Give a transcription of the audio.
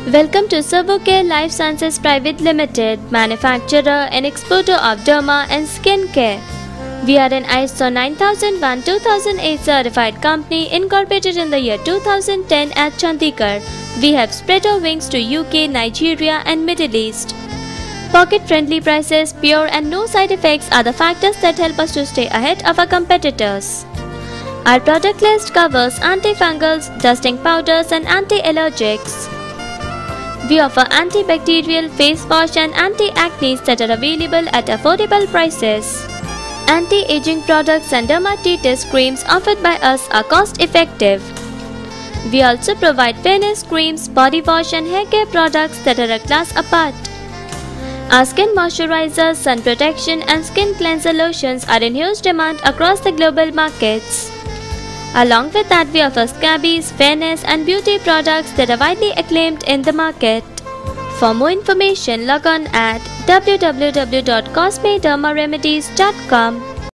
Welcome to Servocare Lifesciences Private Limited, manufacturer and exporter of derma and skin care. We are an ISO 9001-2008 certified company incorporated in the year 2010 at Chandigarh. We have spread our wings to UK, Nigeria and Middle East. Pocket-friendly prices, pure and no side effects are the factors that help us to stay ahead of our competitors. Our product list covers antifungals, dusting powders and anti-allergics. We offer antibacterial face wash and anti-acne that are available at affordable prices. Anti-aging products and dermatitis creams offered by us are cost-effective. We also provide fairness creams, body wash and hair care products that are a class apart. Our skin moisturizers, sun protection and skin cleanser lotions are in huge demand across the global markets. Along with that, we offer scabies, fairness and beauty products that are widely acclaimed in the market. For more information, log on at www.cosmedermaremedies.com.